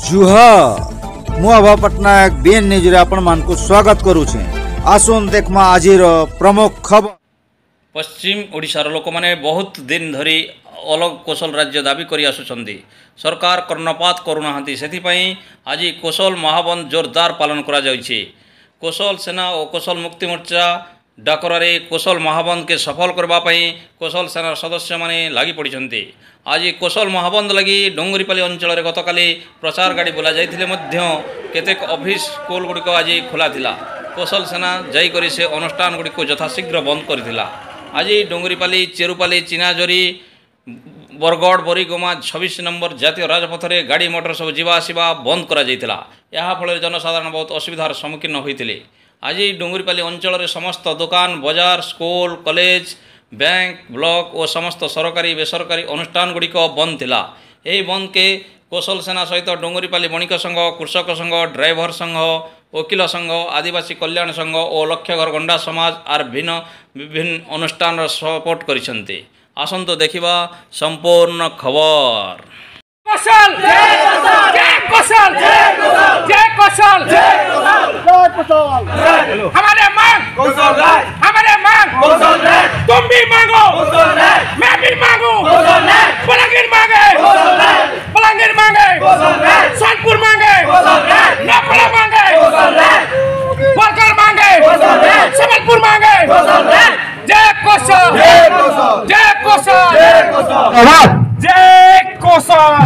जुहा मु अभा Patnaik BN news रे आपण मान को स्वागत करूछे। आसुन देखमा आजिर प्रमुख खबर। पश्चिम ओडिशार लोक माने बहुत दिन धरी अलग कौशल राज्य दाबी करी आसुछंदी। सरकार कर्णपात करूनाहांती, सेथिपई आज कौशल महाबंद जोरदार पालन करा जायछि। कौशल सेना और कौशल मुक्ति मोर्चा डाकरारे कौशल महाबंद के सफल करने कौशल सेनार सदस्य माने लगी पड़ते। आज कौशल महाबंद लगी डोंगरीपाली अंचल गतकाली प्रचार गाड़ी बुला जाइथिले मध्य केतेक ऑफिस स्कूल गुड़िक आज खोला थिला। कौशल सेना जाइकरी से अनुष्ठान गुड़िक यथाशीघ्र बंद करथिला। आज डोंगरीपाली, चेरुपाली, चिनाजरी, बरगड़, बरीगोमा 26 नंबर जातीय राजपथ में गाड़ी मोटर सब जीवा आसिबा बंद करा जाइथिला। या फल जनसाधारण बहुत असुविधार सम्मुखीन होइथिले। आज डोंगरीपाली अंचल रे समस्त दुकान, बाजार, स्कूल, कॉलेज, बैंक, ब्लॉक और समस्त सरकारी बेसरकारी अनुष्ठान गुड़िक बंद थिला। यही बंद के कौशल सेना सहित डोंगरीपाली बणिक संघ, कृषक संघ, ड्राइवर संघ, वकिल संघ, आदिवासी कल्याण संघ और लक्षघर गंडा समाज आर विभिन्न अनुष्ठान सपोर्ट करिसेंते। आसंतो देखिबा संपूर्ण खबर। कौशल जय कौशल जय कौशल जय कौशल जय कौशल हमारे मांग कौशल राज, हमारे मांग कौशल राज। तुम भी मांगो कौशल राज, मैं भी मांगू कौशल राज। पलंगीर मांगे कौशल राज, पलंगीर मांगे कौशल राज। सोनपुर मांगे कौशल राज, नपड़ा मांगे कौशल राज, बरगढ़ मांगे कौशल राज, समलपुर मांगे कौशल राज। जय कौशल जय कौशल जय कौशल जय कौशल जय कौशल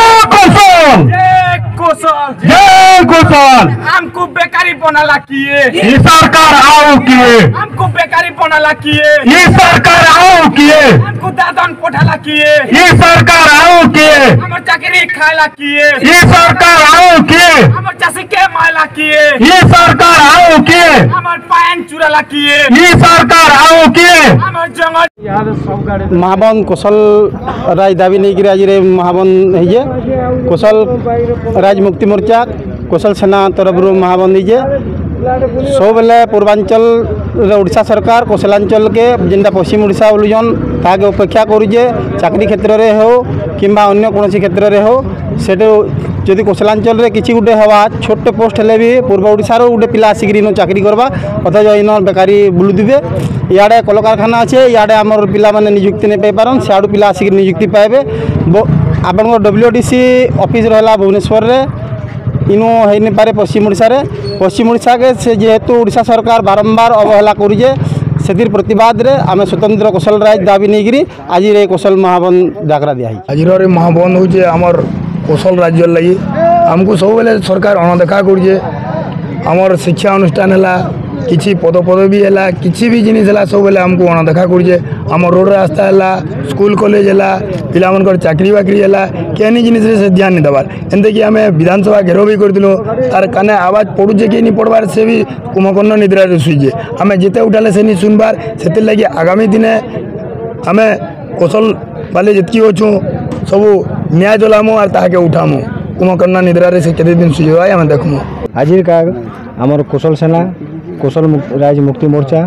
जय कौशल जय कौशल। हमको बेकारी बनाला किए ये सरकार आओ किए, हमको बेकारी बनाला किए ये सरकार आओ किए, हमको दादन पठाला किए ये सरकार आओ किए, हमर चाकरी खाला किए ये सरकार आओ किए, हमर चासी के मायला किए ये सरकार आओ किए, हमर पायन चुराला किए ये सरकार आओ किए, हमर जंगल महाबंद कौशल राज दाबी नहीं कि आज महाबंद है। कौशल राज मुक्ति मोर्चा कौशल सेना तरफ महाबंद है। सब बेले पूर्वांचल ओडिशा सरकार कौशलांचल के जेनटा पश्चिम ओडिशा बोलुन ताके उपेक्षा करुचे। चाकरी क्षेत्र में हो कि अन्य कौन क्षेत्र में हो सेठे जदि कौशलांचल रे किसी गोटे हवा छोटे पोस्ट हेले भी पूर्व ओडिशार गोटे पिला आसिक चाकरी करवा अथच इन बेकारी बुलुवे। इे कलकारखाना अच्छे, इे आमर पिला माने नियुक्ति नहीं पाई पारन, सियाड़ू पिला आसिक नियुक्ति पाइबे। आपण WDC ऑफिस रहा भुवनेश्वर रे, इनु हो नहीं पारे पश्चिम ओडिशा रे। पश्चिम ओडिशा के से जेहेतु ओडिशा सरकार बारंबार अवहेला करुचे से प्रतिवाद रे आम स्वतंत्र कौशल राज दाबी नहीं आज कौशल महाबंद डाकरा दिया। आज महाबंद हूँ आमर कौशल राज्य लगी आमको सब बेले सरकार अणदेखा करुचे। आमर शिक्षा अनुष्ठान है किसी पदपदवी है किसी भी जिनिस है सब बेले आमको अणदेखा करुचे। आम रोड रास्ता है, स्कूल कॉलेज है, पिला मनकर चाकरी बाकरी है केनी जिनिस से ध्यान नहीं देवार। एमती कि आम विधानसभा घेराव भी करूँ तार काने आवाज पड़ुचे कि नहीं पड़वार से भी कुंभकर्ण निद्रा शुचे। आम जिते उठाले से नहीं सुनबार से लगे आगामी दिने आम कौशल बाले जितकी अच्छू सब न्याय दलामु और ताके उठामु कुंभकर्ण निद्रा से केते दिन सुझे आम देखमु। आज का आमर कौशल सेना कौशल राज मुक्ति मोर्चा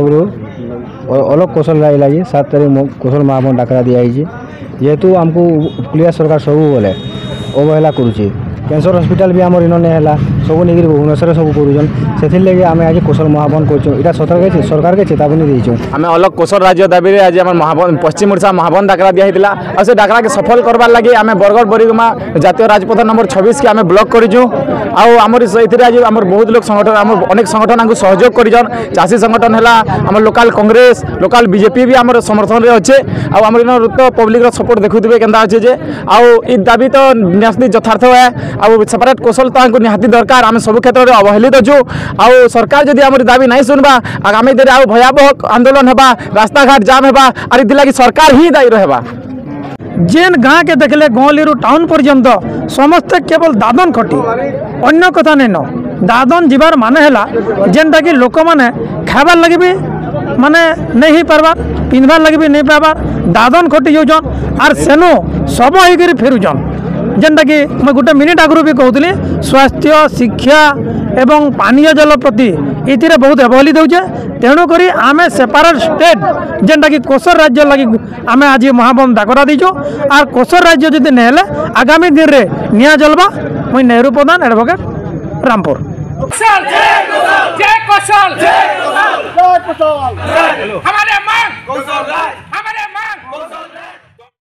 तरफ अलग कौशल राज लगी 7 तारीख कौशल महाबंद डाकरा दिखाई। जेहेतु आमको उपलिया सरकार सब बोले अवहेला करुचे। कैंसर हॉस्पिटल भी आमर इन्होंने है सब नहीं भुवनेश्वर सब कर से आम आज कौशल महाबंद कर सरकार के चेतावनी देचु। आम अलग कौशल राज्य दाबी आज आम महाबंद पश्चिम ओडिशा महाबंद डाकरा दिया और से डाकरा के सफल करवार लगे आम बरगढ़ बरीगोमा जातीय राजपथ नंबर 26 के आम ब्लॉक करूँ। आमर से आज आम बहुत लोग संगठन आम अनेक संगठन आम सहयोग कर चाषी संगठन है आम लोकाल कांग्रेस लोकाल बीजेपी भी आम समर्थन में अच्छे। आम इन तो पब्लिक सपोर्ट देखुए के अच्छे आई दाबी तो निहाती यथार्थ है। आउ सेपरेट कौशल तो निहाती दरकार। आम सब क्षेत्र में अवहेलित अच्छु। आउ सरकार जदि आम दाबी नहीं शुणवा आगामी दिन आउ भयावह आंदोलन होगा, रास्ता घाट जाम होगा और इलाकि सरकार ही दायी रहा। जेन गाँ के देखले गौली टाउन पर्यंत समस्ते केवल दादन खटी अन्य कथा नहीं न। दादन जीवार माने हैला जेनटा कि लोक माने खाबार लगे भी माने नहीं पारबार, पिंधबार लगे भी नहीं पारबार, दादन खटी जाऊन और सेनु सब होकर फेरुचन। जेनटा कि मैं गोटे मिनिट आगु भी कहूली स्वास्थ्य शिक्षा एवं पानीय जल प्रति ये बहुत अवहेलित होचे। तेणुक आम सेपारेट स्टेट जेनटा कि कोसर राज्य लगी आम आज महाबंद डाकरा दीचु आर कोसर राज्य जदि नहीं आगामी दिन में निया जलवा। मुई नेहरू प्रधान एडवोकेट रामपुर। जय कौशल हमारे मांग